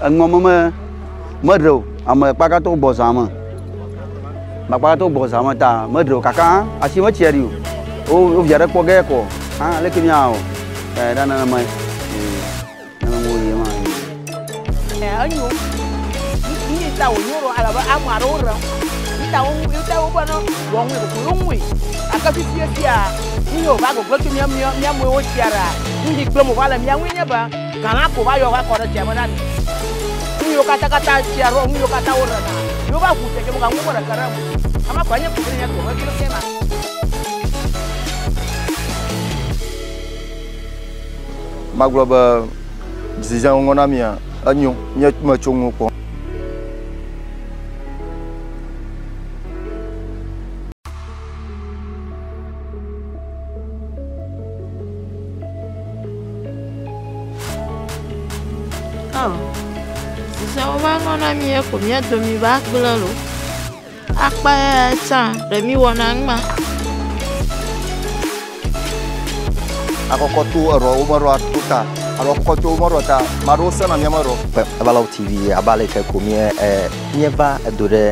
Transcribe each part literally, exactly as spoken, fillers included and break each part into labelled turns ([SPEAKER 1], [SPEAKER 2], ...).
[SPEAKER 1] anh mong mà mất rồi à mà ba cái tô bò sao mà mà ba tô bò sao mà ta mất rồi cả cả à chỉ mất chia đi ô ô giờ đấy qua ghé cô à lấy cái nhau cái đó là mày nó ngồi gì mà
[SPEAKER 2] ở nhiều như tàu nhiều rồi là ăn mà đâu rồi tàu yêu tàu bao nó lòng người của lung người à cái phía kia nhiều ba của lớp chúng em em em mua chia ra nhưng đi club một vài lần em nhớ ba cả lắm của bao giờ các con đã chia mà đan nhiều kata kata chia rồi nhiều kata orang nhiều ba phụ cái một cái mua được cái nào ama banyak phụ cái của cái kia mà
[SPEAKER 3] mặc dù là gì ra ngon lắm nhỉ anh nhung nhớ mà chung của
[SPEAKER 4] sao ba ngon lắm nhỉ cũng nhớ tụi mình bác bây giờ luôn ác ba sao để mi quan ăn mà
[SPEAKER 3] aku kotu aro umaro tuta aro kotu umaro ta maro sana nyamaro
[SPEAKER 5] Everlove T V abale ka komie eh nyeva adore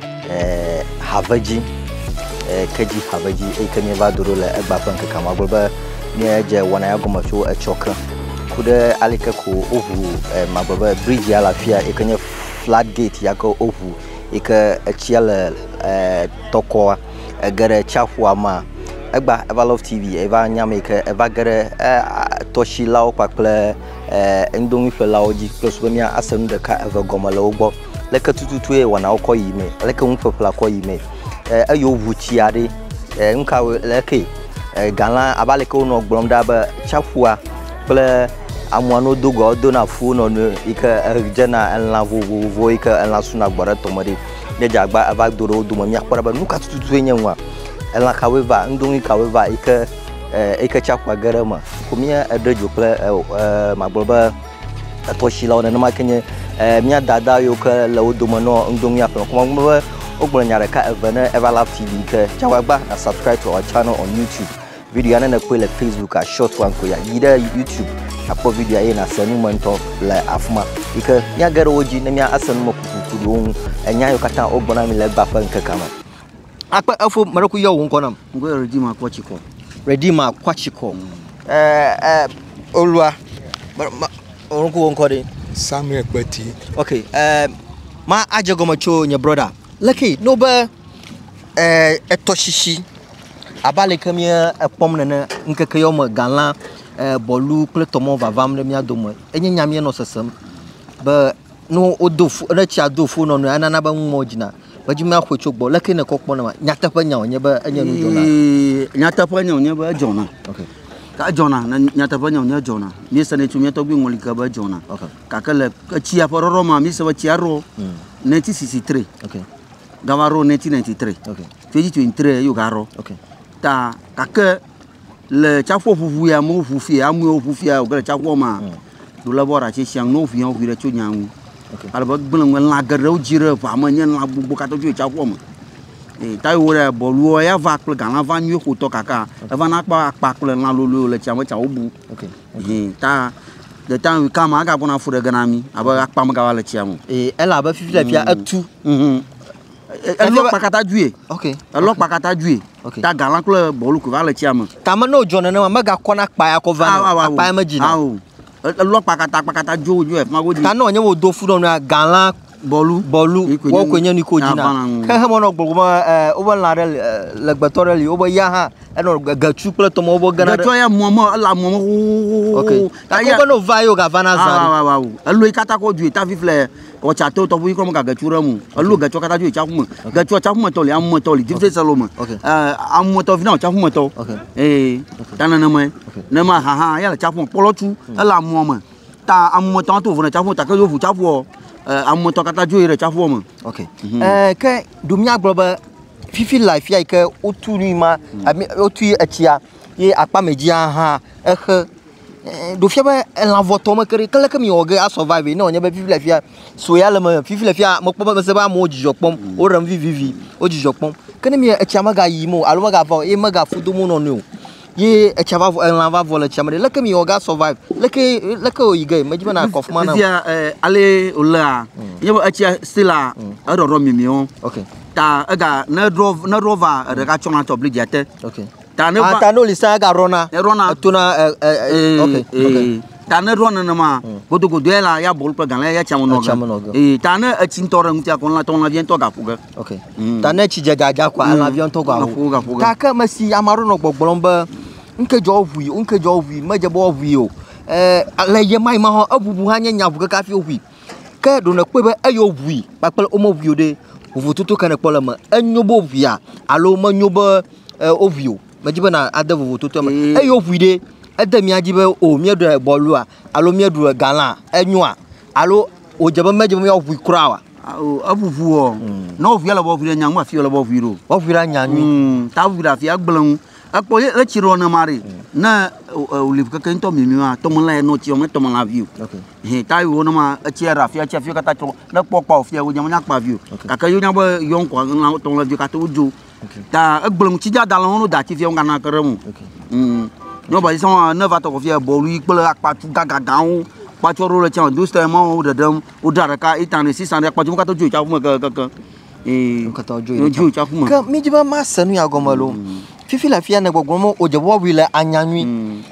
[SPEAKER 5] eh havaji eh kaji havaji e kanyeva duro la egba panka kama golba ne je wana ya goma so e choka kude alika ko ovu eh maboba bridge ya lafia e kanya flat gate ya ko ovu e ka chiala eh toko gare chafwa ma Egba Everlove T V eva nyame ke eva gere toshi lao pakle ndongi fe laoji plus bemia asenu de ka eva gomala ogbo leke tututu e wana okọ yime leke unfepla ko yime ayo vuchi ade nka leke ganla abale ko no gblom da ba chafua ple amuano dogo do na fu no no ike jena enla vovo vo ike enla suna gbore tomori ne jagba eva doro do mamia kwara ba nuka tututu enyenwa ela kaweva ndongi kaweva ike ike chakwa garama kumia edejo ple magboba atoshi lawo na makenye mia dada yo ka lawo do mano ndongi afa kuma ogbon nyare ka evene Everlove T V ke chawagba na subscribe to our channel on YouTube video na na kwele Facebook a short one ko ya yida YouTube apo video ayi na sanu manto la afuma ike nya garo oji na mia asanu makukudu enya yo kata ogbon na mi le gba fa nkekama akpa afo marako yo won konam
[SPEAKER 1] ngo ready ma kwachiko
[SPEAKER 5] ready ma kwachiko eh eh olua onko won kode
[SPEAKER 6] Samuel Peti
[SPEAKER 5] okay eh ma ajegoma cho nya brother lucky no ba eh etoshishi abale kamia epom nana nkeke yo ma ganla eh bolu kle tomo vavam le mia domo enye nyame no sesem ba no odofu na chi adofu no no anana ba mmojina bajima khochogbo leke ne kokpo na nyata pa nya onye ba anya no jona
[SPEAKER 1] nyata pa nya onye ba jona
[SPEAKER 5] okay
[SPEAKER 1] ka jona na nyata pa nya onye jona mi sane tu mi to bi ngoli ka ba jona
[SPEAKER 5] okay
[SPEAKER 1] ka kale ka chi apororo ma mi se ba chi aro nineteen sixty-three
[SPEAKER 5] okay
[SPEAKER 1] gawaro nineteen ninety-three
[SPEAKER 5] okay
[SPEAKER 1] twenty twenty-three yo garo
[SPEAKER 5] okay
[SPEAKER 1] ta ka ke le chafo fufu ya mo fufu ya mo fufu ya o gele chafo ma do labora chi siang no fi on fi re chu nyangu okay alba gbon ngel la garo jire fa ma nyen la bubu ka to ju chafo ma eh tai wo re bolu ya va kle gan la va nyu ko to kaka va na pa pa kle la lo le chama cha obu
[SPEAKER 5] okay
[SPEAKER 1] eh ta de tan wi kama ga bona fu de ganami aba akpa ma ga wala chiamu
[SPEAKER 5] eh ela ba fifi la fia atu
[SPEAKER 1] mhm elo pakata juye
[SPEAKER 5] okay
[SPEAKER 1] elo pakata juye ta galan kle bolu ko wala chiamu
[SPEAKER 5] ta ma no jona na ma ga kona kpa ya ko va pa ma jina
[SPEAKER 1] awu elo pakata pakata ju ju e ma go di
[SPEAKER 5] ta no nye wo do fu no na galan
[SPEAKER 1] bolu
[SPEAKER 5] bolu wo ko nya ni ko jina ka ha mo no gbogbo ma eh o ba la re le gbatore li o ba ya ha e no ga chu kle to mo bo gana
[SPEAKER 1] ga to ya mo mo la mo
[SPEAKER 5] okay ta ko no va yo ga vana za
[SPEAKER 1] wa wa wa elo ikata ko ju ta fifle o cha to to bu ko mo ga ga chu ramu elo ga cho kata ju cha fu ga cho cha fu mo to li am mo to li different saloma eh am mo to fina cha fu mo to eh tana na mo na ma ha ha ya la cha fu polo chu la mo mo ta am mo to to fu na cha fu ta ka yo fu cha fu am mo to kata ju re cha fu mo
[SPEAKER 5] okay eh ke dumia global fifi life ya ke otu ni ma otu etia ye akpa media ha eh do fia ba la voto ma kere kala kami oge a survive no nya ba fifi life ya so ya le ma fifi life ya mo pom se ba mo jijopom o ram vivi o jijopom kene mi etia ma ga yi mo alo ma ga fa e ma ga fudu mo no no ye e chava lava vola chamade leke mi oga survive leke leke o yige majiba na kofma na
[SPEAKER 1] dia ale ola yebo achia stila ero ro mi mi on
[SPEAKER 5] okay
[SPEAKER 1] ta aga na drove na rover de ka chona to bleed yate
[SPEAKER 5] okay
[SPEAKER 1] ta ne
[SPEAKER 5] ba ta no lisa ga rona
[SPEAKER 1] rona
[SPEAKER 5] tuna okay okay
[SPEAKER 1] ta ne rona na ma godo godo ela ya bol pa ganla ya chamo no eh ta ne achintore mutia kon la ton la vient to ga fuga
[SPEAKER 5] okay ta ne chi jaja ja kwa la vient to ga fuga ta ka masi amaro no gbogbolomba nke jo hui nke jo hui maje bo hui o eh le ye mai ma ho abubu ha nya nya fuga ka fi hui ka do na pe be ayo hui pa pe o mo hui o de vuvu tutu kana kpola ma enyobo hui a alo ma nyobo o hui o majiba na ada vuvu tutu ma ayo hui de ada mi ajibe o mi do bolu a alo mi do gala enyoa alo o jaba majiba mi hui krawa
[SPEAKER 1] abubu o no hui ala bo hui nya ma fi ala bo hui ro
[SPEAKER 5] o hui ra nya nyu
[SPEAKER 1] ta hui ra fi agblon akpo le chiro na mari na olive ka kan to mi mi ma to mo la no chi o me to mo la view
[SPEAKER 5] okay
[SPEAKER 1] he ta yo na ma chi ra fi chi fi ka ta to na po pa fi o nya nya pa view ka ka yo nya bo yon ko na to la view ka to jo ta agblon chi ja da la no da chi fi o ga na ka remu mm no ba so na va to ko fi bo lu ikpo akpa tu ga ga ga o pa cho ro le cha do sta mo o de dem o da ka itane six hundred akpa ju ka to jo cha fu ka ka eh
[SPEAKER 5] ka to jo
[SPEAKER 1] jo cha fu
[SPEAKER 5] ka mi jiba ma sanu ya gomalo fifi la fia na gbogbomo o je wo wi le anyanwi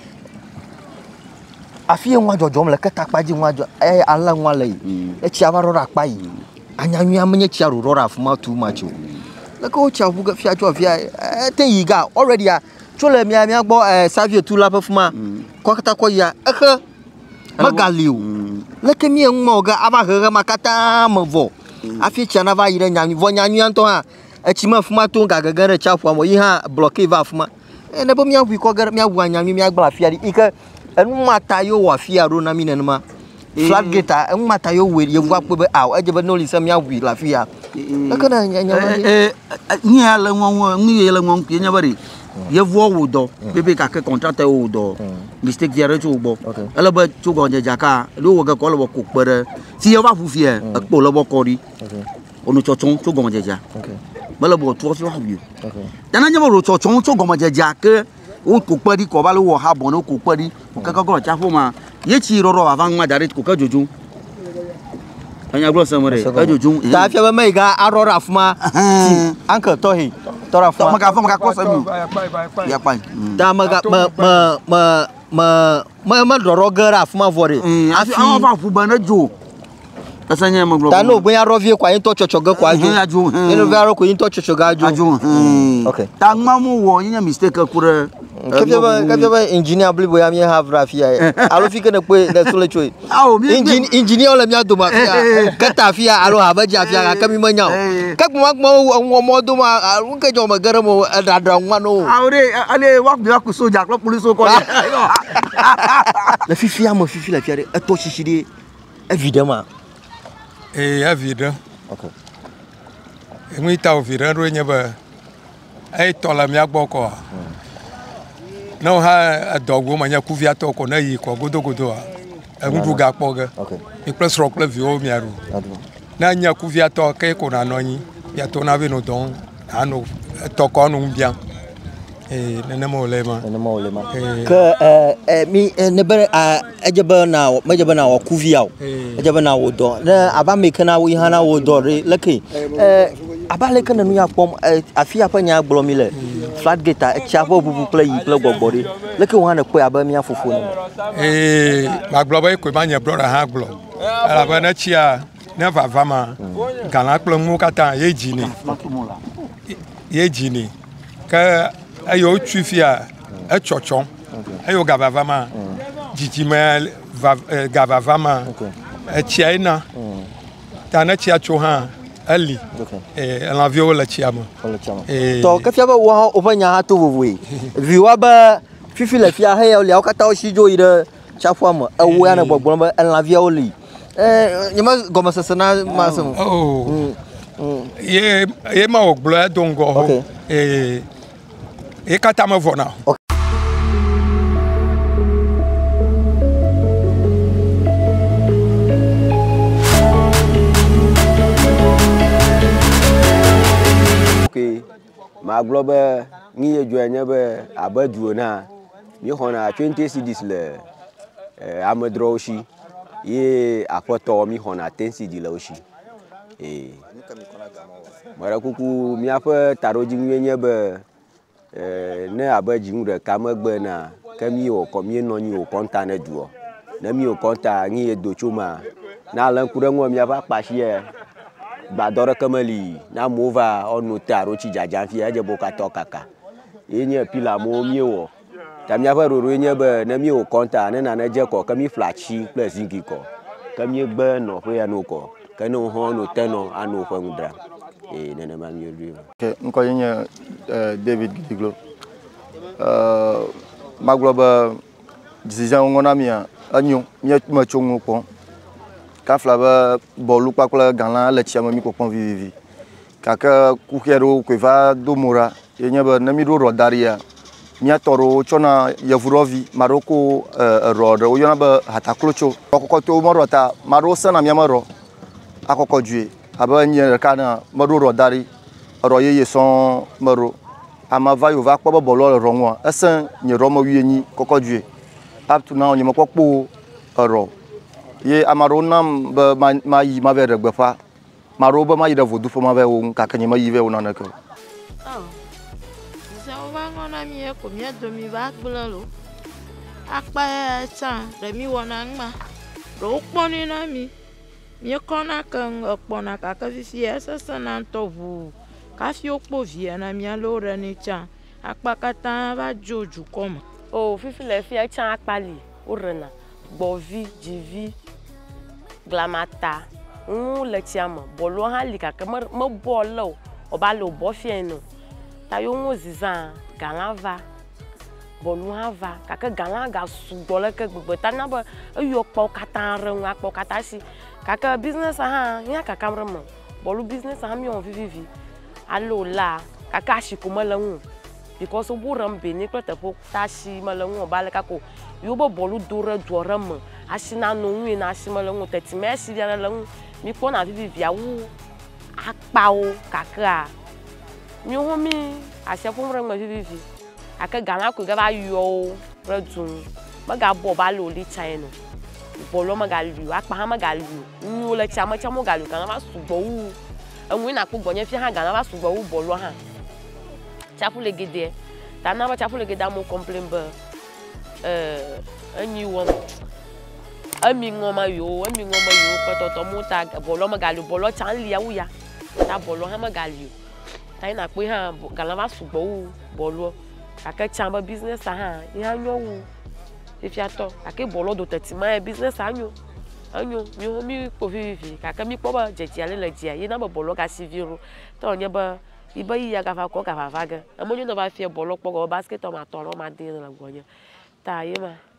[SPEAKER 5] afie nwa jojo mle keta paji nwa jo eh ala nwa le e chi abaro ra pa yi anyanwi amenye chi aro ro ra afuma too much o le ko chi afu ga fia jo fia eh te yi ga already a chole mi mi agbo eh savie tu la pefuma ko kata ko ya eh magaliu le ke mi nwa ga aba he makata mvo afie chi na va yi re nyanwi vo nyanwi anto ha echima fuma to gagagare chafu mo iha block va fuma e ne bo mi awu ko gar mi awu anya mi agba afia ike enu mata yo wa fia ro na mi ne ma flat gate enu mata yo we ye wa pe aw eje be no li se mi awu la fia e kana nya nya
[SPEAKER 1] eh ni ala won ni ye la won ke nya bari ye vo wo do bebe ka ke contract wo do mistake dia re chu bo ala ba chu go je jaka lo wo ga ko lo ko pere ti ye wa fu fie akpo lo bo ko ri onu chochon chu go je ja okay bala bo to fi wa bi okay dana nya bo chochon chu go je ja ke o ko pari ko ba lo wo ha bon o ko pari o ka ka go cha fu ma ye chi ro ro avan ma direct ko ka joju anya bro samore ka joju
[SPEAKER 5] ta fi ba mai ga arora fuma anka to hi tora fuma
[SPEAKER 1] maka fa maka ko sa mi ya pa
[SPEAKER 5] ta maga ma ma ma ma ma ma doro gara fuma vore
[SPEAKER 1] afi an fa fu ba na jo asanya mo bro
[SPEAKER 5] ta no bo ya rovie kwa yin to chochoga kwa aju
[SPEAKER 1] aju
[SPEAKER 5] ino varo ko yin to chochoga aju
[SPEAKER 1] aju okay ta mamu wo yin mistake kure
[SPEAKER 5] Kafia ba kafia ba engineer bli boya mi have rafia alo fike na pe na sole choi engineer engineer ola mi adoma fia kata fia alo habaji afia ka mi manya ka mo mo mo do ma unke jo ma gara mo dadra nwa no
[SPEAKER 1] awre ale wa bi ku soja ko police ko
[SPEAKER 5] la fifia mo fifi la fiare e to shishide évidemment
[SPEAKER 6] eh évident
[SPEAKER 5] okay
[SPEAKER 6] e mi ta évident ro nya ba ai to la mi agbo ko no ha adogwo manya kuvia to ko na yi ko godo godo a ngudu ga kpoga
[SPEAKER 5] okay
[SPEAKER 6] e plus rock le vi o mi aru na nya kuvia to ke ko na nonyi ya to na we no don anu to ko nu bien eh na mo le ma
[SPEAKER 5] na mo le ma ke eh mi ne ba ejeba na majeba na kuvia o ejeba na wo do na aba me kana wo hana wo do re leke eh aba le kana nu ya pom afia pa nya gbolo mi le flat gate e chavo bubu play play gogbori leke wo hana pe aba mi afofo no
[SPEAKER 6] eh ma gbolo ba ko ba nya brother ha gbolo ala ba na chia na va va ma gala kplo mu kata ye jini ye jini ka ayo twifia e chochon ayo gaba va ma jiji ma gaba va ma e chia ina ta na chia cho ha ali eh la viola chiama
[SPEAKER 5] eh to ka fiaba wo obanya ha to vovoi viwa ba fifi la fia ha ya le akata o shijo ire chafwa mo ewo ya na gbogbo ba la viola eh nyama goma sasana masum
[SPEAKER 6] oh ye ye ma oglo dongo eh e kata ma vona
[SPEAKER 7] ma glo be ni ye jo nya be abadu na mi hona twenty cedis le eh amedro oshi ye apoto mi hona ten cedis le oshi eh mara kuku mi afa taroji nyenye be eh ne abaji ngure kamegbe na kemi o komi no ni o konta na duo na mi o konta ni ye do chuma na lan kure ngo mi afa pasie gbadore kamali na mova onu taro chi jajan fi eje bokato kaka yenye pila mo mi wo tam ya faro ro yenye be na mi o konta na na je ko kami flachi plus zingi ko kami gbe no fe ya no ko kanu ho no teno anu fa ngudra e nene ma mi ri
[SPEAKER 3] okay nko yenye David Gidiglo euh maglo ba decision ngona mia anyu mi ma chongo ko ka flaba bolu pakla ganla le chiama mi ko pon vivi kaka kukero ko va do mora yenye ba na mi ro ro daria mi atoro chona yavurovi maroko ro ro yona ba hataklocho kokko to moro ta maro sana mi maro akoko due aba nye kana maro ro dari ro yeye son maro amava yo va kpo bolo ro nwa esen nye ro mo wieni kokko due up to now nye mo kpo ro ye amaro nam ba ma yi ma vere gbefa maro ba ma yi da vodu fo ma ve wo ka kanye ma yi ve wo na ko
[SPEAKER 4] oh se o ba ngona mi e ko mi do mi ba gbele lo apa e tan re mi wona nma ro poni na mi mi ko na kan opona ka ka fi esa sana to vu ka fi opo vi na mi lo re ni chan apa kata ba joju koma
[SPEAKER 8] oh fifi le fi chan apali o rena bovi jivi glamata un le tiama bolo ha lika ke mo bolo o ba lo bo fi no ta yo ngo zizan galava bolo ha va ka ke galan ga su bolo ke gbogbo ta na ba yo po kata re nwa po kata si ka ke business ha nya ka kamre mo bolo business ha mi on vivi allo la ka ka shi ko mo le nwu because obo ram be ni ko te po ta shi mo le nwu ba le ka ko yo bo bolo do re do re mo asina no nwi na asima le nwu te ti me si dia le nwu mi ko na vivi awu akpa o kakra mi ho mi asia fo mre mo vivi aka gana ko ga ba yo redun ma ga bo ba lo li china bolo ma ga lu akpa ha ma ga lu nyu le cha ma cha mo ga lu kana ba sugbo wu enwi na ko gonye fi ha gana ba sugbo wu bolo ha chapu le gede ta na ba chapu le gede mo complain ba eh anyi won ami ngoma yo ami ngoma yo ko to to mo ta bolo ma ga lu bolo chan li awu ya ta bolo ha ma ga lu ta ina pe ha gana ba sugbo wu bolo aka chamba business ha ya nyowu ifiato aka bolo do tetima business anyo anyo mi ho mi ko vivi kaka mi po ba jeje ale le dia ye na bolo ka siviro to nya ba iba yi ya ka fa ko ka fa fa ga amonyo no ba fie bolo po go basket o ma toro ma din la gonya ta ye ma